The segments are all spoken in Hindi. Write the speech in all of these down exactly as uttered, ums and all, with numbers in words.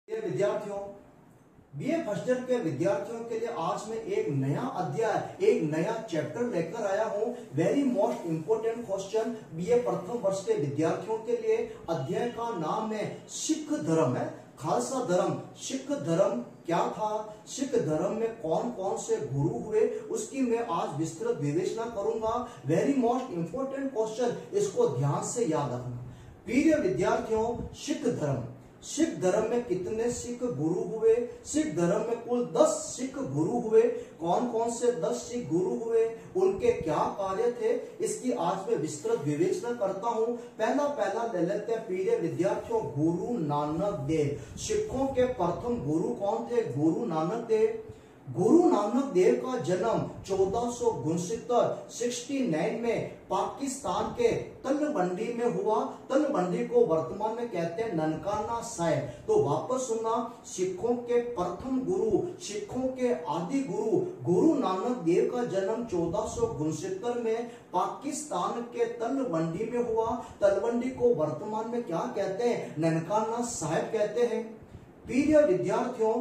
ये विद्यार्थियों, बीए फर्स्ट ईयर के विद्यार्थियों के लिए आज मैं एक नया अध्याय एक नया चैप्टर लेकर आया हूं। Very most important question BA प्रथम वर्ष के विद्यार्थियों के लिए। अध्याय का नाम है सिख धर्म है खालसा धर्म। सिख धर्म क्या था, सिख धर्म में कौन कौन से गुरु हुए, उसकी मैं आज विस्तृत विवेचना करूंगा। वेरी मोस्ट इंपोर्टेंट क्वेश्चन, इसको ध्यान से याद रखना। प्रिय विद्यार्थियों, सिख धर्म सिख धर्म में कितने सिख गुरु हुए? सिख धर्म में कुल दस सिख गुरु हुए। कौन कौन से दस सिख गुरु हुए, उनके क्या कार्य थे, इसकी आज मैं विस्तृत विवेचना करता हूं। पहला पहला ले लेते हैं प्रिय विद्यार्थियों, गुरु नानक देव। सिखों के प्रथम गुरु कौन थे? गुरु नानक देव। गुरु नानक देव का जन्म चौदह सौ उनसत्तर सिक्सटी नाइन में पाकिस्तान के तलवंडी में हुआ। तलवंडी को वर्तमान में कहते हैं ननकाना साहिब। तो वापस सुनना, सिखों के प्रथम गुरु, सिखों के आदि गुरु गुरु नानक देव का जन्म चौदह सौ उनसत्तर में पाकिस्तान के तलवंडी में हुआ। तलवंडी को वर्तमान में क्या कहते हैं? ननकाना साहिब कहते हैं। प्रिय विद्यार्थियों,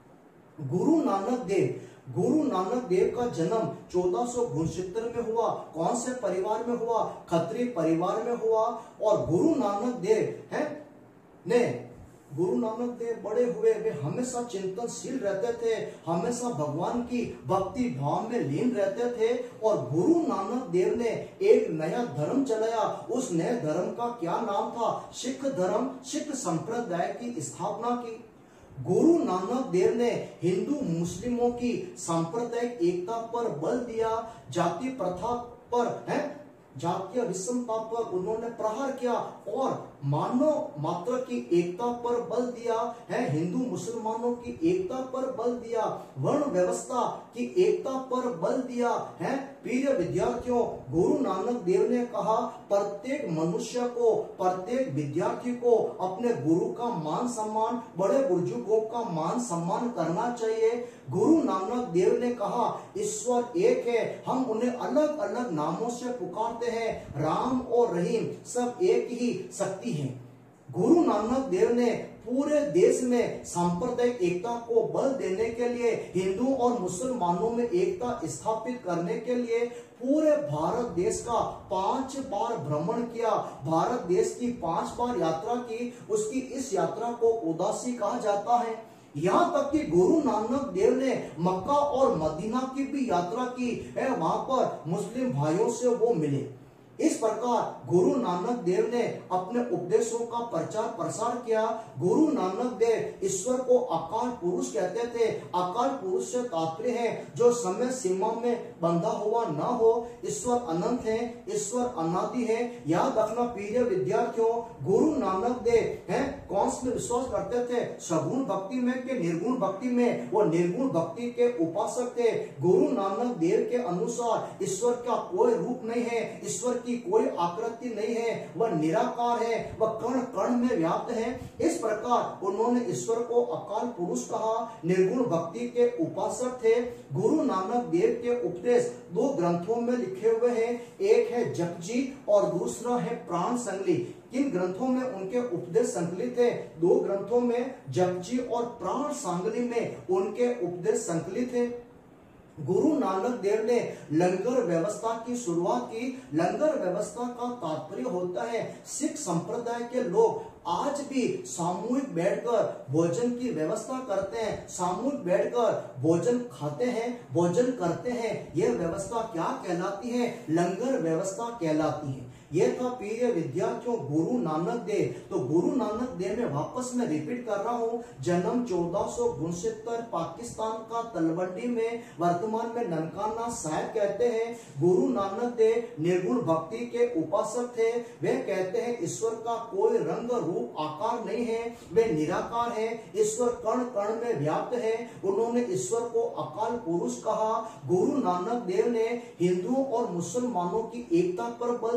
गुरु नानक देव गुरु नानक देव का जन्म चौदह सौ उनसत्तर में हुआ। कौन से परिवार में हुआ? खत्री परिवार में हुआ। और गुरु नानक देव है ने गुरु नानक देव बड़े हुए, वे हमेशा चिंतनशील रहते थे, हमेशा भगवान की भक्ति भाव में लीन रहते थे। और गुरु नानक देव ने एक नया धर्म चलाया। उस नए धर्म का क्या नाम था? सिख धर्म। सिख संप्रदाय की स्थापना की। गुरु नानक देव ने हिंदू मुस्लिमों की सांप्रदायिक एकता पर बल दिया। जाति प्रथा पर है जातीय विषमता पर उन्होंने प्रहार किया और मानव मात्र की एकता पर बल दिया है। हिंदू मुसलमानों की एकता पर बल दिया। वर्ण व्यवस्था की एकता पर बल दिया है। प्रिय विद्यार्थियों, गुरु नानक देव ने कहा प्रत्येक मनुष्य को, प्रत्येक विद्यार्थी को अपने गुरु का मान सम्मान, बड़े बुजुर्गों का मान सम्मान करना चाहिए। गुरु नानक देव ने कहा ईश्वर एक है, हम उन्हें अलग अलग नामों से पुकारते हैं, राम और रहीम सब एक ही शक्ति है। गुरु नानक देव ने पूरे देश में सांप्रदायिक एकता को बल देने के लिए, हिंदू और मुसलमानों में एकता स्थापित करने के लिए पूरे भारत देश का पांच बार भ्रमण किया। भारत देश की पांच बार यात्रा की। उसकी इस यात्रा को उदासी कहा जाता है। यहाँ तक कि गुरु नानक देव ने मक्का और मदीना की भी यात्रा की है, वहां पर मुस्लिम भाइयों से वो मिले। इस प्रकार गुरु नानक देव ने अपने उपदेशों का प्रचार प्रसार किया। गुरु नानक देव ईश्वर को अकाल पुरुष कहते थे। अकाल पुरुष से तात्पर्य है जो समय सीमा में बंधा हुआ न हो। ईश्वर अनंत है, ईश्वर अनादि है। याद रखना प्रिय विद्यार्थियों, गुरु नानक देव हैं कौन से विश्वास करते थे? सगुण भक्ति में कि निर्गुण भक्ति में? वो निर्गुण भक्ति के उपासक थे। गुरु नानक देव के अनुसार ईश्वर का कोई रूप नहीं है, ईश्वर की कोई आकृति नहीं है, वह निराकार है, वह कण कण में व्याप्त है। इस प्रकार उन्होंने ईश्वर को अकाल पुरुष कहा। निर्गुण भक्ति के उपासक थे। गुरु नानक देव के उपदेश दो ग्रंथों में लिखे हुए हैं। एक है जपजी और दूसरा है प्राण संगली। किन ग्रंथों में उनके उपदेश संकलित है? दो ग्रंथों में, जपजी और प्राण सांगली में उनके उपदेश संकलित है। गुरु नानक देव ने लंगर व्यवस्था की शुरुआत की। लंगर व्यवस्था का तात्पर्य होता है सिख संप्रदाय के लोग आज भी सामूहिक बैठकर भोजन की व्यवस्था करते हैं, सामूहिक बैठकर भोजन खाते हैं, भोजन करते हैं। यह व्यवस्था क्या कहलाती है? लंगर व्यवस्था कहलाती है। यह था प्रिय विद्यार्थियों गुरु नानक देव। तो गुरु नानक देव में वापस मैं रिपीट कर रहा हूँ, जन्म चौदह सौ उनसत्तर पाकिस्तान का तलवंडी में, वर्तमान में ननकाना साहिब कहते हैं। गुरु नानक देव निर्गुण भक्ति के उपासक थे। वे कहते हैं ईश्वर का कोई रंग रूप आकार नहीं है, वे निराकार है, ईश्वर कण कण में व्याप्त है। उन्होंने ईश्वर को अकाल पुरुष कहा। गुरु नानक देव ने हिंदुओं और मुसलमानों की एकता पर बल दिया।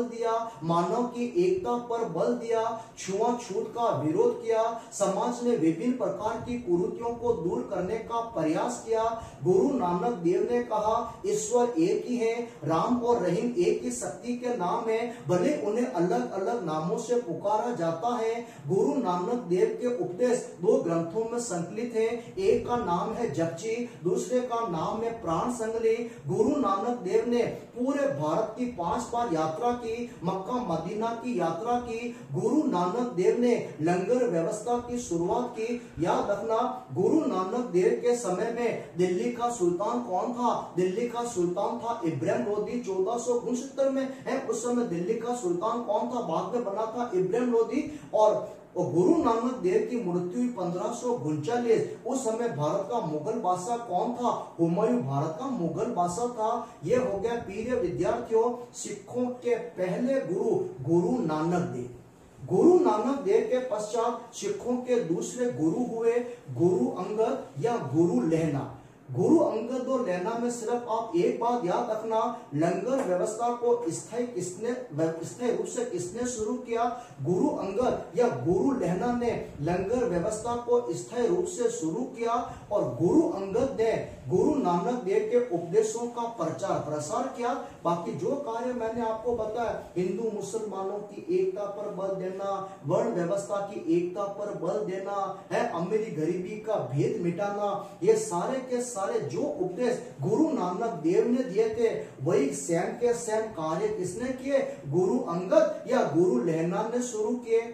मानव की एकता पर बल दिया, छुआछूत का विरोध किया, समाज में विभिन्न प्रकार की कुरीतियों को दूर करने का प्रयास किया। गुरु नानक देव ने कहा ईश्वर एक ही है, राम और रहीम एक ही शक्ति के नाम है, भले उन्हें अलग अलग नामों से पुकारा जाता है। गुरु नानक देव के उपदेश दो ग्रंथों में संकलित है, एक का नाम है जपजी, दूसरे का नाम है प्राण संगली। गुरु नानक देव ने पूरे भारत की पांच बार यात्रा की, मक्का मदीना की यात्रा की। गुरु नानक देव ने लंगर व्यवस्था की शुरुआत की। याद रखना, गुरु नानक देव के समय में दिल्ली का सुल्तान कौन था? दिल्ली का सुल्तान था इब्राहिम लोदी। चौदह सौ उनसत्तर में है, उस समय दिल्ली का सुल्तान कौन था? बाद में बना था इब्राहिम लोदी। और और गुरु नानक देव की मृत्यु हुई पंद्रह सौ उनचालीस। उस समय भारत का मुगल बादशाह कौन था? हुमायूं भारत का मुगल बादशाह था। यह हो गया प्रिय विद्यार्थियों सिखों के पहले गुरु गुरु नानक देव। गुरु नानक देव के पश्चात सिखों के दूसरे गुरु हुए गुरु अंगद या गुरु लहना। गुरु अंगद और लहना में सिर्फ आप एक बात याद रखना, लंगर व्यवस्था को स्थायी किसने स्थायी रूप से किसने शुरू किया? गुरु अंगद या गुरु लहना ने लंगर व्यवस्था को स्थायी रूप से शुरू किया। और गुरु अंगद ने गुरु नानक देव के उपदेशों का प्रचार प्रसार किया। बाकी जो कार्य मैंने आपको बताया, हिंदू मुसलमानों की एकता पर बल देना, वर्ण व्यवस्था की एकता पर बल देना है, अमीरी गरीबी का भेद मिटाना, ये सारे के सारे जो उपदेश गुरु नानक देव ने दिए थे, वही सेम के सेम कार्य किसने किए? गुरु अंगद या गुरु लहना ने शुरू किए।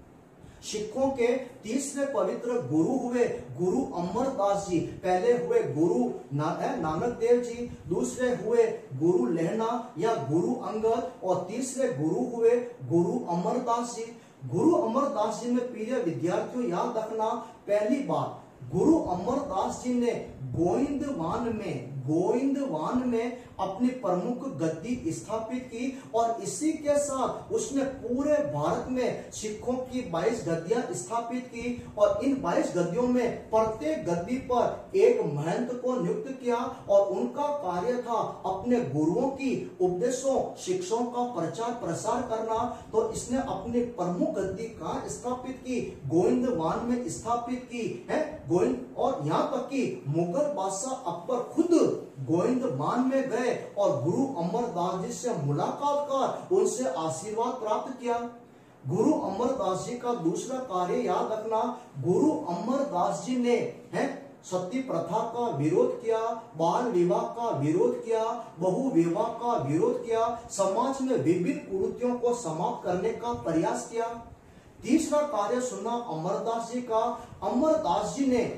सिखों के तीसरे पवित्र गुरु हुए गुरु अमरदास जी। पहले हुए गुरु ना, नानक देव जी, दूसरे हुए गुरु लहना या गुरु अंगद, और तीसरे गुरु हुए गुरु अमरदास जी। गुरु अमरदास जी में प्रिय विद्यार्थियों याद रखना, पहली बात गुरु अमरदास जी ने गोइंदवान में गोइंदवान में अपनी प्रमुख गद्दी स्थापित की। और इसी के साथ उसने पूरे भारत में सिखों की बाईस गद्दियां स्थापित की। और इन बाईस गद्दियों में प्रत्येक गद्दी पर एक महंत को नियुक्त किया, और उनका कार्य था अपने गुरुओं की उपदेशों शिक्षाओं का प्रचार प्रसार करना। तो इसने अपनी प्रमुख गद्दी कहाँ स्थापित की? गोइंदवान में स्थापित की है। गोइंद और यहाँ तक कि मुगल बादशाह अकबर खुद गोइंदवान में गए और गुरु अमरदास जी से मुलाकात कर उनसे आशीर्वाद प्राप्त किया। गुरु अमरदास जी का दूसरा कार्य याद रखना, गुरु अमरदास जी ने है सती प्रथा का विरोध किया, बाल विवाह का विरोध किया, बहु विवाह का विरोध किया, समाज में विभिन्न कुरीतियों को समाप्त करने का प्रयास किया। तीसरा कार्य सुना अमरदास जी का। अमरदास जी ने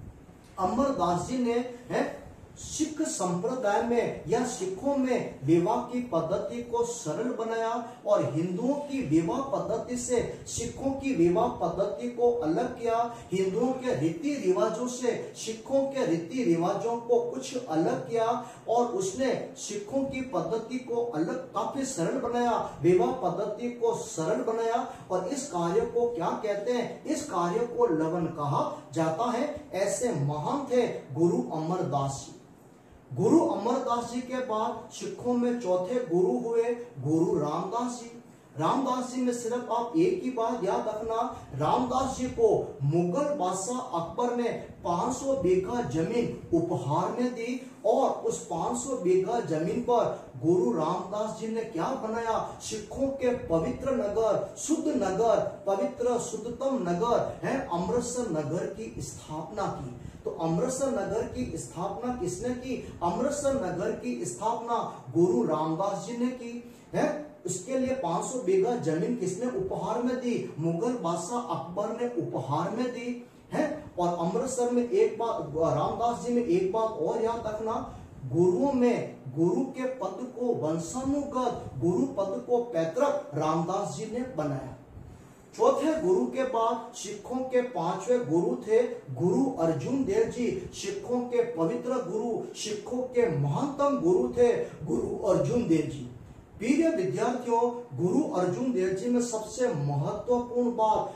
अमरदास जी ने है सिख संप्रदाय में या सिखों में विवाह की पद्धति को सरल बनाया, और हिंदुओं की विवाह पद्धति से सिखों की विवाह पद्धति को अलग किया। हिंदुओं के रीति रिवाजों से सिखों के रीति रिवाजों को कुछ अलग किया, और उसने सिखों की पद्धति को अलग काफी सरल बनाया, विवाह पद्धति को सरल बनाया। और इस कार्य को क्या कहते हैं? इस कार्य को लवन कहा जाता है। ऐसे महान थे गुरु अमरदास जी। गुरु अमरदास जी के बाद सिखों में चौथे गुरु हुए गुरु रामदास जी। रामदास जी में सिर्फ आप एक ही बात याद रखना, रामदास जी को मुगल बादशाह अकबर ने पाँच सौ बीघा जमीन उपहार में दी, और उस पाँच सौ बीघा जमीन पर गुरु रामदास जी ने क्या बनाया? सिखों के पवित्र नगर, शुद्ध नगर, पवित्र शुद्धतम नगर है अमृतसर नगर की स्थापना की। तो अमृतसर नगर की स्थापना किसने की? अमृतसर नगर की स्थापना गुरु रामदास जी ने की है। इसके लिए पाँच सौ बीघा जमीन किसने उपहार में दी? मुगल बादशाह अकबर ने उपहार में दी है। और अमृतसर में एक बात, रामदास जी में एक बात और याद रखना, गुरुओं में गुरु के पद को वंशानुगत, गुरु पद को पैतृक रामदास जी ने बनाया। चौथे गुरु के बाद सिखों के पांचवें गुरु थे गुरु अर्जुन देव जी। सिखों के पवित्र गुरु, सिखों के महानतम गुरु थे गुरु अर्जुन देव जी। प्रिय विद्यार्थियों, गुरु अर्जुन देव जी में सबसे महत्वपूर्ण बात,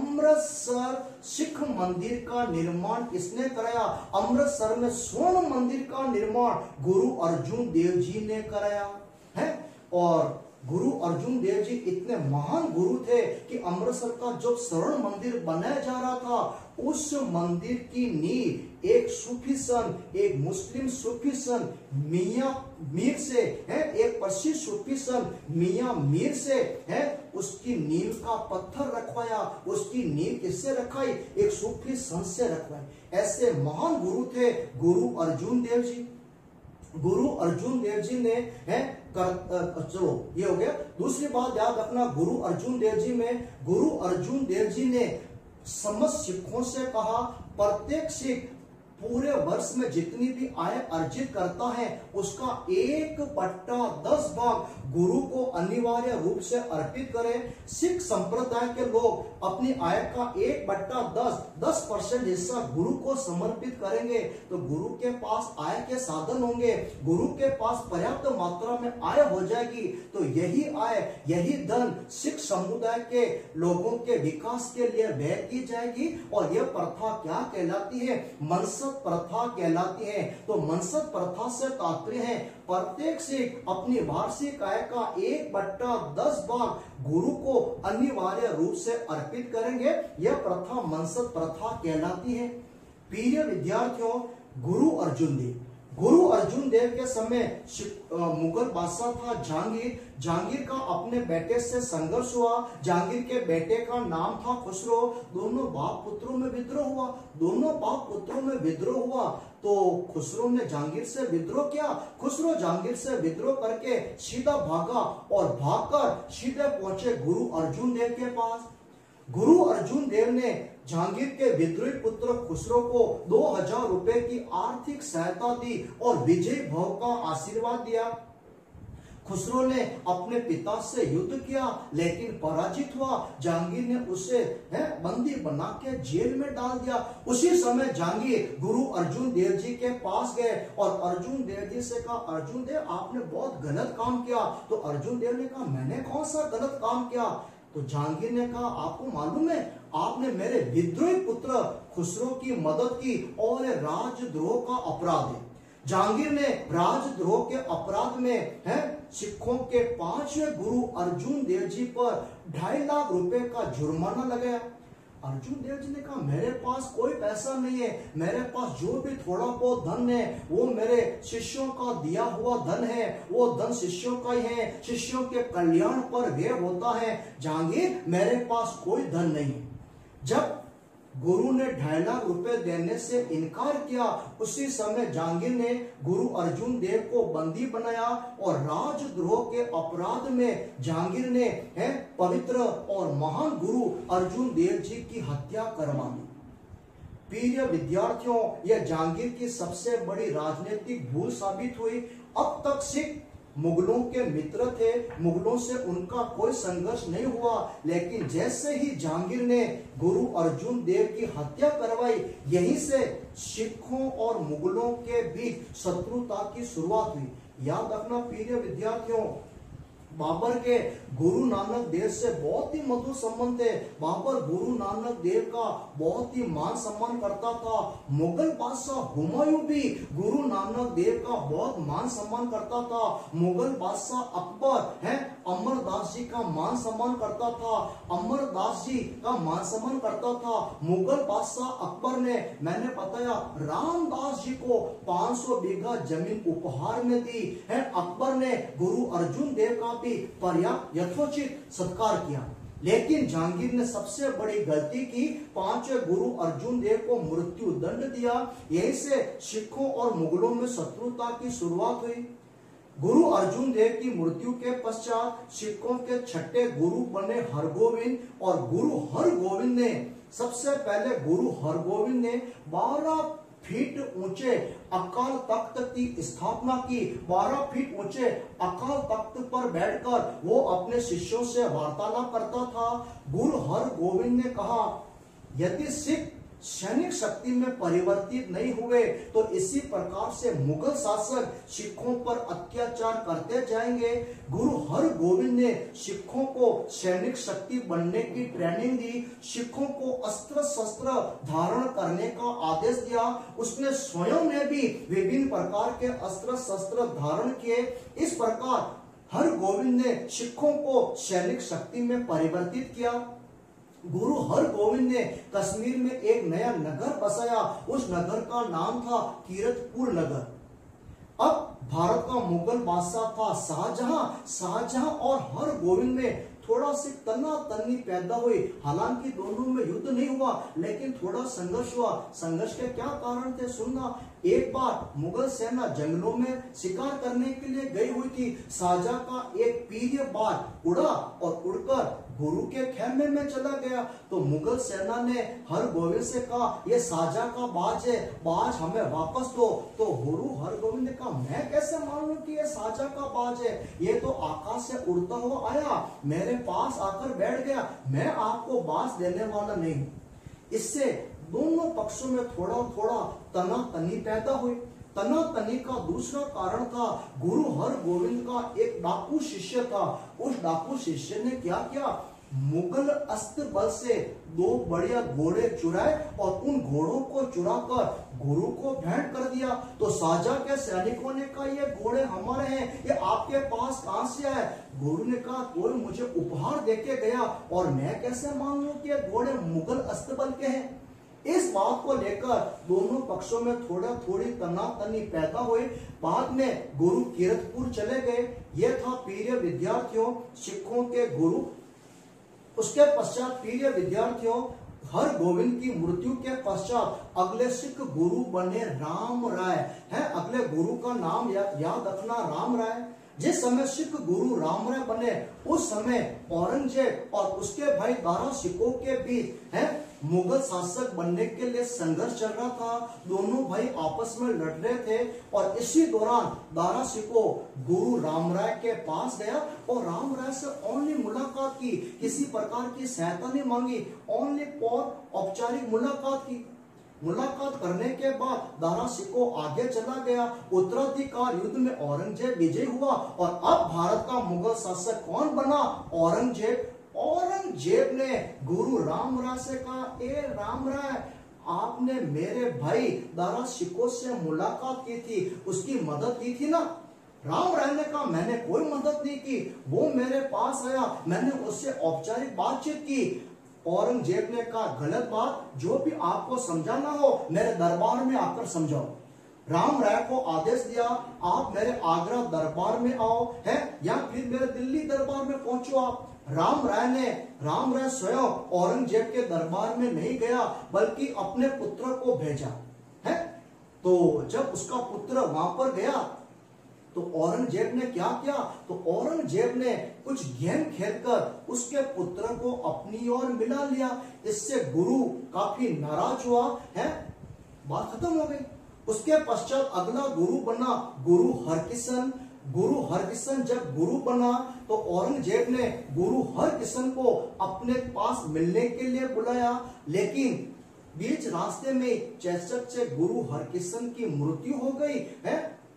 अमृतसर सिख मंदिर का निर्माण किसने कराया? अमृतसर में स्वर्ण मंदिर का निर्माण गुरु अर्जुन देव जी ने कराया है। और गुरु अर्जुन देव जी इतने महान गुरु थे कि अमृतसर का जो स्वर्ण मंदिर बनाया जा रहा था, उस मंदिर की नींव एक सूफी संत, एक मुस्लिम सूफी संत मियां मीर से है, एक प्रसिद्ध सूफी संत मियां मीर से है, उसकी नींव का पत्थर रखवाया। उसकी नींव किससे रखवाई? एक सूफी संत से रखवाई। ऐसे महान गुरु थे गुरु अर्जुन देव जी। गुरु अर्जुन देव जी ने है कर, चलो ये हो गया। दूसरी बात याद रखना, गुरु अर्जुन देव जी में गुरु अर्जुन देव जी ने समस्त सिखों से कहा, प्रत्येक सिख पूरे वर्ष में जितनी भी आय अर्जित करता है उसका एक बट्टा दस भाग गुरु को अनिवार्य रूप से अर्पित करें। सिख संप्रदाय के लोग अपनी आय का एक बट्टा दस दस परसेंट हिस्सा गुरु को समर्पित करेंगे तो गुरु के पास आय के साधन होंगे, गुरु के पास पर्याप्त मात्रा में आय हो जाएगी। तो यही आय, यही धन सिख समुदाय के लोगों के विकास के लिए व्यय की जाएगी। और यह प्रथा क्या कहलाती है? मनसत प्रथा कहलाती है। तो मनसत प्रथा से तात्पर्य है प्रत्येक सिख अपनी वार्षिक आय का एक बट्टा दस भाग गुरु को अनिवार्य रूप से अर्पित करेंगे। यह प्रथा मनसत प्रथा कहलाती है। प्रिय विद्यार्थियों, गुरु अर्जुन देव गुरु अर्जुन देव के समय मुगल बादशाह था जहांगीर। जहांगीर का अपने बेटे से संघर्ष हुआ। जहांगीर के बेटे का नाम था खुसरो। दोनों बाप पुत्रों में विद्रोह हुआ। दोनों बाप पुत्रों में विद्रोह हुआ तो खुसरो ने जहांगीर से विद्रोह किया। खुसरो जहांगीर से विद्रोह करके सीधा भागा और भागकर सीधे पहुंचे गुरु अर्जुन देव के पास। गुरु अर्जुन देव ने जहांगीर के विद्रोही पुत्र खुसरो को दो हजार रुपए की आर्थिक सहायता दी और विजय भव का आशीर्वाद दिया। खुसरो ने अपने पिता से युद्ध किया लेकिन पराजित हुआ। जहांगीर ने उसे है बंदी बना के जेल में डाल दिया। उसी समय जहांगीर गुरु अर्जुन देव जी के पास गए और अर्जुन देव जी से कहा, अर्जुन देव आपने बहुत गलत काम किया। तो अर्जुन देव ने कहा, मैंने कौन सा गलत काम किया? तो जहांगीर ने कहा, आपको मालूम है आपने मेरे विद्रोही पुत्र खुसरो की मदद की और राजद्रोह का अपराध है। जहांगीर ने राजद्रोह के अपराध में है सिखों के पांचवें गुरु अर्जुन देव जी पर ढाई लाख रुपए का जुर्माना लगाया। अर्जुन देव जी ने कहा, मेरे पास कोई पैसा नहीं है, मेरे पास जो भी थोड़ा बहुत धन है वो मेरे शिष्यों का दिया हुआ धन है, वो धन शिष्यों का ही है, शिष्यों के कल्याण पर व्यय होता है। जहांगीर मेरे पास कोई धन नहीं। जब गुरु ने ढाई लाख रुपए देने से इनकार किया, उसी समय जहांगीर ने गुरु अर्जुन देव को बंदी बनाया और राजद्रोह के अपराध में जहांगीर ने है पवित्र और महान गुरु अर्जुन देव जी की हत्या करवा दी। प्रिय विद्यार्थियों, यह जहांगीर की सबसे बड़ी राजनीतिक भूल साबित हुई। अब तक सिख मुगलों के मित्र थे, मुगलों से उनका कोई संघर्ष नहीं हुआ, लेकिन जैसे ही जहांगीर ने गुरु अर्जुन देव की हत्या करवाई, यहीं से सिखों और मुगलों के बीच शत्रुता की शुरुआत हुई। याद रखना प्रिय विद्यार्थियों, बाबर के गुरु नानक देव से बहुत ही मधुर संबंध थे। बाबर गुरु नानक देव का बहुत ही मान सम्मान करता था। मुगल बादशाह हुमायूं भी गुरु नानक देव का बहुत मान सम्मान करता था। मुगल बादशाह अकबर है अमरदास जी का मान सम्मान करता था। अमरदास जी का मान सम्मान करता था। मुगल बादशाह अकबर ने, मैंने बताया, रामदास जी को पाँच सौ बीघा जमीन उपहार में दी है। अकबर ने गुरु अर्जुन देव का भी पर्याप्त यथोचित सत्कार किया। लेकिन जहांगीर ने सबसे बड़ी गलती की, पांचवें गुरु अर्जुन देव को मृत्यु दंड दिया। यहीं से सिखों और मुगलों में शत्रुता की शुरुआत हुई। गुरु अर्जुन देव की मृत्यु के पश्चात सिखों के छठे गुरु बने हरगोविंद और गुरु हरगोविंद ने सबसे पहले गुरु हरगोविंद ने बारह फीट ऊंचे अकाल तख्त की स्थापना की। बारह फीट ऊंचे अकाल तख्त पर बैठकर वो अपने शिष्यों से वार्तालाप करता था। गुरु हरगोविंद ने कहा, यदि सिख सैनिक शक्ति में परिवर्तित नहीं हुए तो इसी प्रकार से मुगल शासक सिखों पर अत्याचार करते जाएंगे। गुरु हरगोविंद ने सिखों को सैनिक शक्ति बनने की ट्रेनिंग दी, सिखों को अस्त्र शस्त्र धारण करने का आदेश दिया। उसने स्वयं ने भी विभिन्न प्रकार के अस्त्र शस्त्र धारण किए। इस प्रकार हर गोविंद ने सिखों को सैनिक शक्ति में परिवर्तित किया। गुरु हर गोविंद ने कश्मीर में एक नया नगर बसाया, उस नगर का नाम था कीरतपुर नगर। अब भारत का मुगल बादशाह था शाहजहां। शाहजहां और हर गोविंद में थोड़ा सी तना तनी पैदा हुई। हालांकि दोनों में युद्ध नहीं हुआ, लेकिन थोड़ा संघर्ष हुआ। संघर्ष के क्या कारण थे सुनना। एक बार मुगल सेना जंगलों में शिकार करने के लिए गई हुई थी। शाहजहां का एक प्रिय बार उड़ा और उड़कर गुरु के खेमे में चला गया। तो मुगल सेना ने हर गोविंद से कहा, ये शाहजहां का बाज है, बाज हमें वापस दो। तो गुरु हर गोविंद ने कहा, मैं कैसे मान लूं कि ये शाहजहां का बाज है, ये तो आकाश से उड़ता हुआ आया, मेरे पास आकर बैठ गया, मैं आपको बाज देने वाला नहीं। इससे दोनों पक्षों में थोड़ा थोड़ा तना तनी पैदा हुई। तना तनी का दूसरा कारण था, गुरु हर गोविंद का एक डाकू शिष्य था। उस डाकू शिष्य ने क्या किया, मुगल अस्त्र बल से दो बढ़िया घोड़े चुराए और उन घोड़ों को चुराकर गुरु को भेंट कर दिया। तो शाहजहां के सैनिकों ने कहा, ये घोड़े हमारे हैं, ये आपके पास कहां से आए? गुरु ने कहा, कोई मुझे उपहार देके गया और मैं कैसे मान लूं कि ये घोड़े मुगल अस्त्र बल के हैं। इस बात को लेकर दोनों पक्षों में थोड़ा थोड़ी तनातनी पैदा हुई। बाद में गुरु कीरतपुर चले गए। यह था प्रिय विद्यार्थियों सिखों के गुरु। उसके पश्चात प्रिय विद्यार्थियों हर गोविंद की मृत्यु के पश्चात अगले सिख गुरु बने राम राय। है अगले गुरु का नाम या, याद रखना, राम राय। जिस समय सिख गुरु राम राय बने उस समय औरंगजेब और उसके भाई दारा सिकों के बीच है मुगल शासक बनने के लिए संघर्ष चल रहा था। दोनों भाई आपस में लड़ रहे थे और इसी दौरान दारा सिको गुरु राम राय के पास गया और राम राय से ओनली मुलाकात की, किसी प्रकार की सहायता नहीं मांगी, ओनली फॉर औपचारिक मुलाकात की। मुलाकात करने के बाद दारा सिको आगे चला गया। उत्तराधिकार युद्ध में औरंगजेब विजय हुआ और अब भारत का मुगल शासक कौन बना? औरंगजेब। औरंगजेब ने गुरु राम राय से कहा, ए राम राय, आपने मेरे भाई दारा सिको से मुलाकात की थी, उसकी मदद की थी ना? राम राय ने कहा, मैंने कोई मदद नहीं की, वो मेरे पास आया, मैंने उससे औपचारिक बातचीत की। औरंगजेब ने कहा, गलत बात, जो भी आपको समझाना हो मेरे दरबार में आकर समझाओ। राम राय को आदेश दिया, आप मेरे आगरा दरबार में आओ है या फिर मेरे दिल्ली दरबार में पहुंचो आप। राम राय ने राम राय स्वयं औरंगजेब के दरबार में नहीं गया बल्कि अपने पुत्र को भेजा है। तो जब उसका पुत्र वहां पर गया तो औरंगजेब ने क्या किया? तो औरंगजेब ने कुछ गेम खेलकर उसके पुत्र को अपनी ओर मिला लिया। इससे गुरु काफी नाराज हुआ है, बात खत्म हो गई। उसके पश्चात अगला गुरु बना गुरु हरकिशन। गुरु हरकिशन जब गुरु बना तो औरंगजेब ने गुरु हरकिशन को अपने पास मिलने के लिए बुलाया, लेकिन बीच रास्ते में चैसक से गुरु हरकिशन की मृत्यु हो गई है।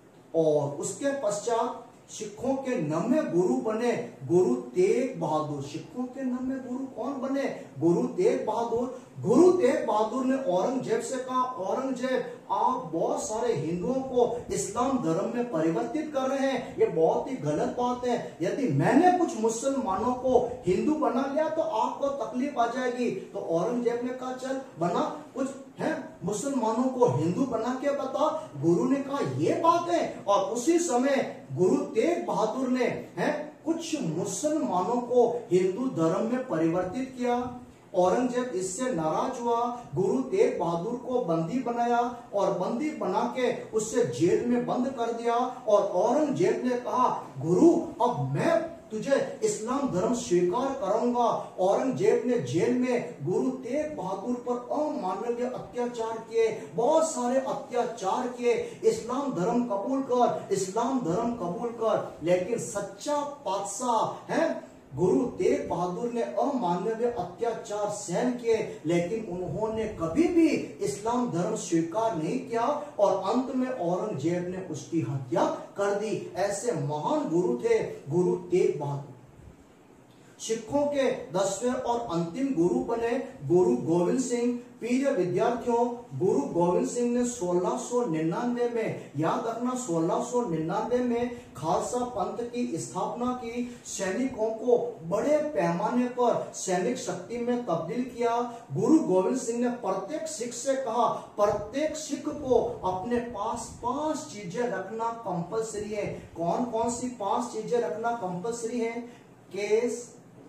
और उसके पश्चात सिखों के नवे गुरु बने गुरु तेग बहादुर। सिखों के नवे गुरु कौन बने? गुरु तेग बहादुर। गुरु तेग बहादुर ने औरंगजेब से कहा, औरंगजेब, आप बहुत सारे हिंदुओं को इस्लाम धर्म में परिवर्तित कर रहे हैं, ये बहुत ही गलत बात है। यदि मैंने कुछ मुसलमानों को हिंदू बना लिया तो आपको तकलीफ आ जाएगी। तो औरंगजेब ने कहा, चल बना, कुछ है मुसलमानों को हिंदू बना के बता। गुरु ने कहा, ये बात है। और उसी समय गुरु तेग बहादुर ने है कुछ मुसलमानों को हिंदू धर्म में परिवर्तित किया। औरंगजेब इससे नाराज हुआ, गुरु तेग बहादुर को बंदी बनाया और बंदी बना के उससे जेल में बंद कर दिया। और औरंगजेब ने कहा, गुरु, अब मैं तुझे इस्लाम धर्म स्वीकार करूंगा। औरंगजेब ने जेल में गुरु तेग बहादुर पर अमानवीय अत्याचार किए, बहुत सारे अत्याचार किए। इस्लाम धर्म कबूल कर, इस्लाम धर्म कबूल कर। लेकिन सच्चा बादशाह है गुरु तेग बहादुर ने अमानवीय अत्याचार सहन किए, लेकिन उन्होंने कभी भी इस्लाम धर्म स्वीकार नहीं किया और अंत में औरंगजेब ने उसकी हत्या कर दी। ऐसे महान गुरु थे गुरु तेग बहादुर। सिखों के दसवें और अंतिम गुरु बने गुरु गोविंद सिंह। प्रिय विद्यार्थियों, गुरु गोविंद सिंह ने सोलह सौ निन्यानवे में, याद रखना सोलह सौ निन्यानवे में खालसा पंथ की स्थापना की। सैनिकों को बड़े पैमाने पर सैनिक शक्ति में तब्दील किया। गुरु गोविंद सिंह ने प्रत्येक सिख से कहा, प्रत्येक सिख को अपने पास पांच चीजें रखना कंपलसरी है। कौन कौन सी पांच चीजें रखना कंपलसरी है? केस,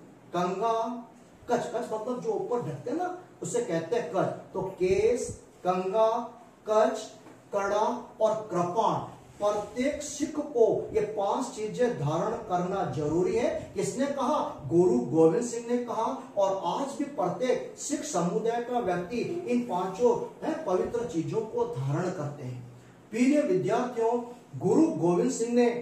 कंगा, कच, कच मतलब जो ऊपर ढकते हैं ना उसे कहते हैं कच। तो केस, कंगा, कच, कड़ा और कृपाण, प्रत्येक सिख को ये पांच चीजें धारण करना जरूरी है। किसने कहा? गुरु गोविंद सिंह ने कहा। और आज भी प्रत्येक सिख समुदाय का व्यक्ति इन पांचों है पवित्र चीजों को धारण करते हैं। प्रिय विद्यार्थियों, गुरु गोविंद सिंह ने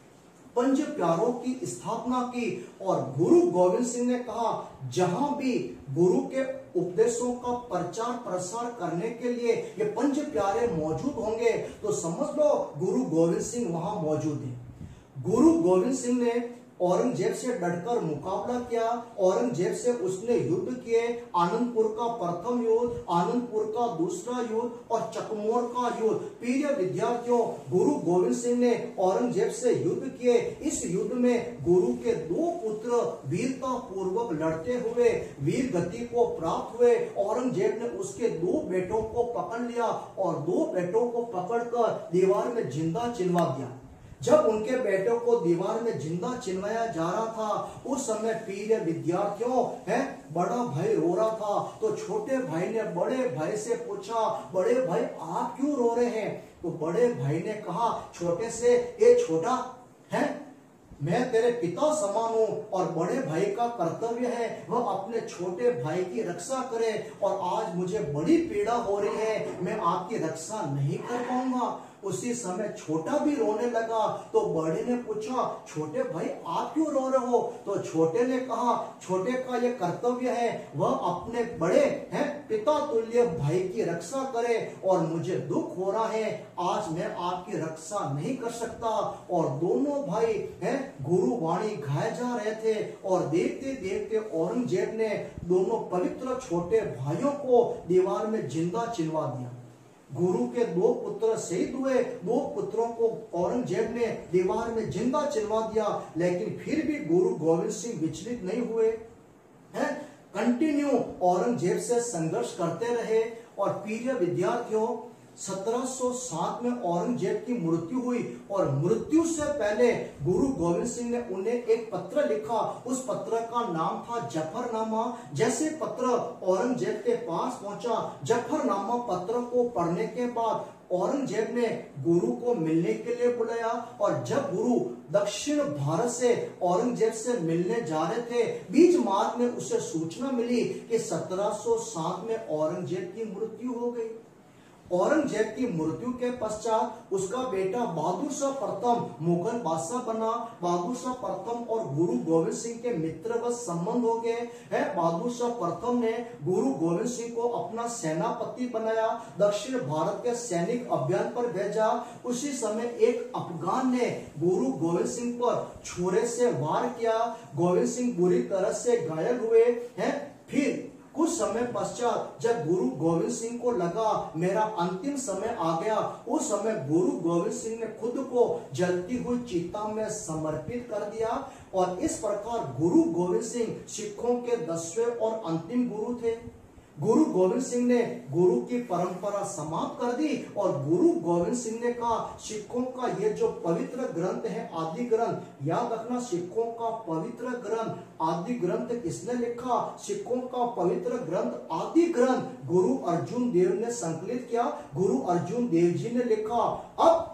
पंच प्यारों की स्थापना की और गुरु गोविंद सिंह ने कहा, जहां भी गुरु के उपदेशों का प्रचार प्रसार करने के लिए ये पंच प्यारे मौजूद होंगे तो समझ लो गुरु गोविंद सिंह वहां मौजूद है। गुरु गोविंद सिंह ने औरंगजेब से डटकर मुकाबला किया। औरंगजेब से उसने युद्ध किए। आनंदपुर का प्रथम युद्ध, आनंदपुर का दूसरा युद्ध और चकमोर का युद्ध। प्रिय विद्यार्थियों, गुरु गोविंद सिंह ने औरंगजेब से युद्ध किए। इस युद्ध में गुरु के दो पुत्र वीरता पूर्वक लड़ते हुए वीर गति को प्राप्त हुए। औरंगजेब ने उसके दो बेटों को पकड़ लिया और दो बेटों को पकड़कर दीवार में जिंदा चिनवा दिया। जब उनके बेटों को दीवार में जिंदा चिनवाया जा रहा था उस समय प्रिय विद्यार्थियों है बड़ा भाई रो रहा था। तो छोटे भाई ने बड़े भाई से पूछा, बड़े भाई आप क्यों रो रहे हैं? तो बड़े भाई ने कहा छोटे से, ये छोटा है, मैं तेरे पिता समान हूं और बड़े भाई का कर्तव्य है वह अपने छोटे भाई की रक्षा करे और आज मुझे बड़ी पीड़ा हो रही है, मैं आपकी रक्षा नहीं कर पाऊंगा। उसी समय छोटा भी रोने लगा। तो बड़े ने पूछा, छोटे भाई आप क्यों रो रहे हो? तो छोटे ने कहा, छोटे का यह कर्तव्य है वह अपने बड़े हैं पिता तुल्य भाई की रक्षा करे और मुझे दुख हो रहा है, आज मैं आपकी रक्षा नहीं कर सकता। और दोनों भाई हैं गुरु वाणी गाए जा रहे थे और देखते देखते औरंगजेब ने दोनों पवित्र छोटे भाइयों को दीवार में जिंदा चिनवा दिया। गुरु के दो पुत्र शहीद हुए। दो पुत्रों को औरंगजेब ने दीवार में जिंदा चिनवा दिया, लेकिन फिर भी गुरु गोविंद सिंह विचलित नहीं हुए हैं, कंटिन्यू औरंगजेब से संघर्ष करते रहे। और प्रिय विद्यार्थियों, सत्रह सौ सात में औरंगजेब की मृत्यु हुई और मृत्यु से पहले गुरु गोविंद सिंह ने उन्हें एक पत्र लिखा। उस पत्र का नाम था जफरनामा। जैसे पत्र औरंगजेब के पास पहुंचा, जफरनामा पत्र को पढ़ने के बाद औरंगजेब ने गुरु को मिलने के लिए बुलाया। और जब गुरु दक्षिण भारत से औरंगजेब से मिलने जा रहे थे, बीच मार्ग में उसे सूचना मिली कि सत्रह सौ सात में औरंगजेब की मृत्यु हो गई। औरंगजेब की मृत्यु के पश्चात उसका बेटा बहादुर शाह प्रथम मुगल बादशाह बना। बहादुर शाह प्रथम और गुरु गोविंद सिंह के मित्रवत संबंध हो गए हैं। बहादुर शाह प्रथम ने गुरु गोविंद सिंह को अपना सेनापति बनाया, दक्षिण भारत के सैनिक अभियान पर भेजा। उसी समय एक अफगान ने गुरु गोविंद सिंह पर छुरे से वार किया। गोविंद सिंह बुरी तरह से घायल हुए हैं। फिर कुछ समय पश्चात जब गुरु गोविंद सिंह को लगा मेरा अंतिम समय आ गया, उस समय गुरु गोविंद सिंह ने खुद को जलती हुई चिता में समर्पित कर दिया। और इस प्रकार गुरु गोविंद सिंह सिखों के दसवें और अंतिम गुरु थे। गुरु गोविंद सिंह ने गुरु की परंपरा समाप्त कर दी और गुरु गोविंद सिंह ने कहा सिखों का ये जो पवित्र ग्रंथ है आदि ग्रंथ, याद रखना सिखों का पवित्र ग्रंथ आदि ग्रंथ किसने लिखा? सिखों का पवित्र ग्रंथ आदि ग्रंथ गुरु अर्जुन देव ने संकलित किया। गुरु अर्जुन देव जी ने लिखा। अब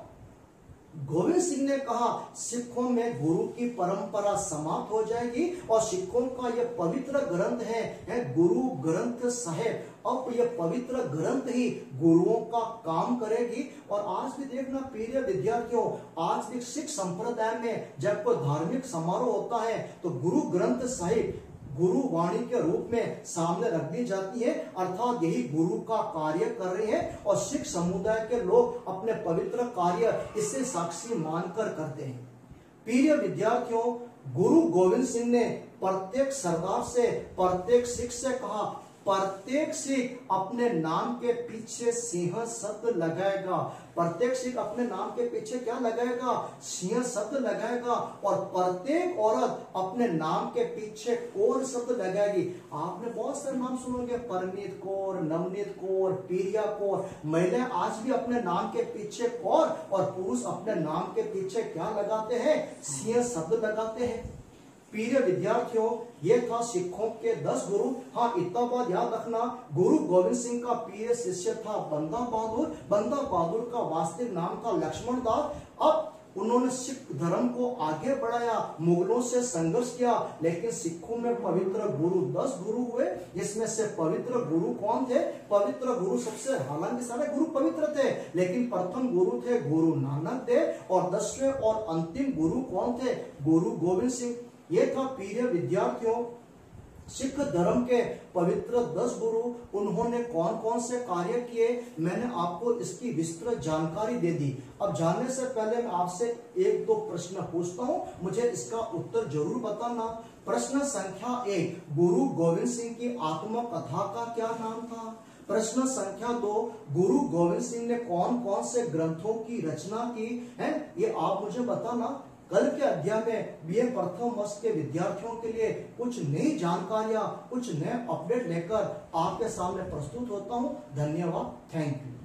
गोविंद सिंह ने कहा सिखों में गुरु की परंपरा समाप्त हो जाएगी और सिखों का यह पवित्र ग्रंथ है, है गुरु ग्रंथ साहिब। अब यह पवित्र ग्रंथ ही गुरुओं का काम करेगी। और आज भी देखना प्रिय विद्यार्थियों, आज भी सिख संप्रदाय में जब कोई धार्मिक समारोह होता है तो गुरु ग्रंथ साहिब गुरु वाणी के रूप में सामने रख दी जाती है, अर्थात यही गुरु का कार्य कर रही है और सिख समुदाय के लोग अपने पवित्र कार्य इससे साक्षी मानकर करते हैं। प्रिय विद्यार्थियों, गुरु गोविंद सिंह ने प्रत्येक सरदार से, प्रत्येक सिख से कहा, प्रत्येक सिख अपने नाम के पीछे सिंह शब्द लगाएगा। प्रत्येक सिख अपने नाम के पीछे क्या लगाएगा? सिंह शब्द लगाएगा। और प्रत्येक औरत अपने नाम के पीछे कौर शब्द लगाएगी। आपने बहुत सारे नाम सुनोगे, परनीत कौर, नवनीत कौर, पीरिया कौर। महिलाएं आज भी अपने नाम के पीछे कौर और पुरुष अपने नाम के पीछे क्या लगाते हैं? सिंह शब्द लगाते हैं। प्रिय विद्यार्थियों, ये था सिखों के दस गुरु। हाँ, इतना बात याद रखना, गुरु गोविंद सिंह का प्रिय शिष्य था बंदा बहादुर। बंदा बहादुर का वास्तविक नाम था लक्ष्मण दास। अब उन्होंने सिख धर्म को आगे बढ़ाया, मुगलों से संघर्ष किया, लेकिन सिखों में पवित्र गुरु दस गुरु हुए। जिसमें से पवित्र गुरु कौन थे? पवित्र गुरु सबसे, हालांकि सारे गुरु पवित्र थे, लेकिन प्रथम गुरु थे गुरु नानक देव और दसवें और अंतिम गुरु कौन थे? गुरु गोविंद सिंह। ये था प्रिय विद्यार्थियों सिख धर्म के पवित्र दस गुरु। उन्होंने कौन कौन से कार्य किए, मैंने आपको इसकी विस्तृत जानकारी दे दी। अब जानने से पहले मैं आपसे एक दो प्रश्न पूछता हूं, मुझे इसका उत्तर जरूर बताना। प्रश्न संख्या एक, गुरु गोविंद सिंह की आत्मकथा का क्या नाम था? प्रश्न संख्या दो, गुरु गोविंद सिंह ने कौन कौन से ग्रंथों की रचना की है, ये आप मुझे बताना। कल के अध्याय में बीए प्रथम वर्ष के विद्यार्थियों के लिए कुछ नई जानकारियां, कुछ नए अपडेट लेकर आपके सामने प्रस्तुत होता हूं। धन्यवाद, थैंक यू।